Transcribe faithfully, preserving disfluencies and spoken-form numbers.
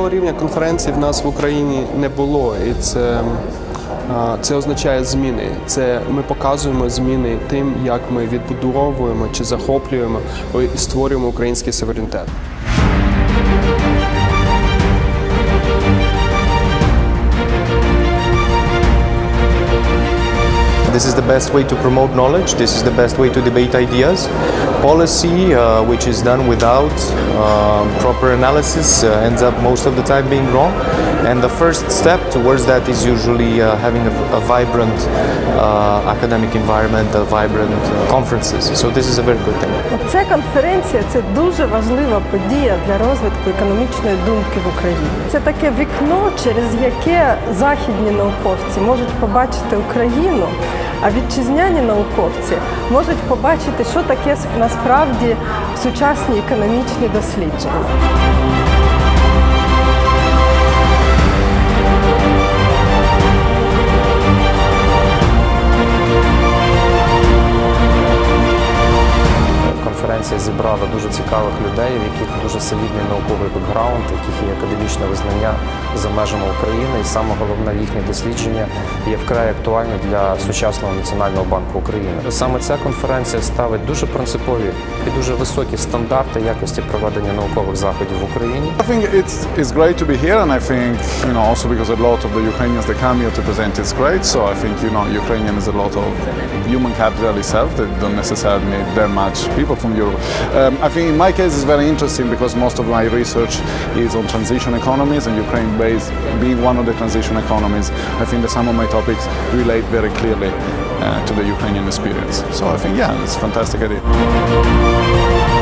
такого рівня конференцій в нас в Україні не було, і це, це означає зміни. Це ми показуємо зміни тим, як ми відбудовуємо чи захоплюємо і створюємо український суверенітет. This is the best way to promote knowledge, this is the best way to debate ideas. Policy, uh, which is done without uh, proper analysis, uh, ends up most of the time being wrong. And the first step towards that is usually uh, having a, a vibrant uh, academic environment, a vibrant uh, conferences. So this is a very good thing. Ця конференція – це дуже важлива подія для розвитку економічної думки в Україні. Це таке вікно, через яке західні науковці можуть побачити Україну, а вітчизняні науковці можуть побачити, що таке насправді сучасні економічні дослідження. Конференція зібрала дуже цікавих людей, в яких дуже солідний науковий бекграунд, в яких є академічне визнання за межами України, і саме головне, їхнє дослідження є вкрай актуальне для сучасного Національного банку України. Саме ця конференція ставить дуже принципові і дуже високі стандарти якості проведення наукових заходів в Україні. I think it's it's great to be here, and I think, you know, also because a lot of the Ukrainians they come here to present, it's great. So I think, you know, Ukrainian is a lot of human capital itself that don't necessarily need that much people from Europe. Um, I think in my case it's very interesting because most of my research is on transition economies, and Ukraine based being one of the transition economies, I think that some of my topics relate very clearly uh, to the Ukrainian experience. So I think, yeah, it's a fantastic idea.